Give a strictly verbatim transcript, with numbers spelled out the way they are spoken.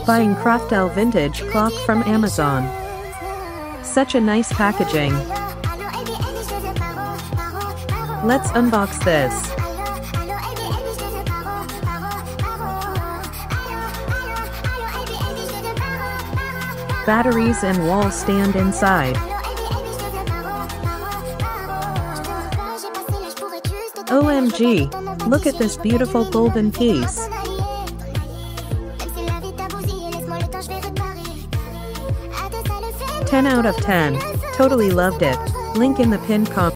Buying Craftel vintage clock from Amazon. Such a nice packaging. Let's unbox this. Batteries and wall stand inside. O M G! Look at this beautiful golden piece. ten out of ten. Totally loved it. Link in the pinned comment.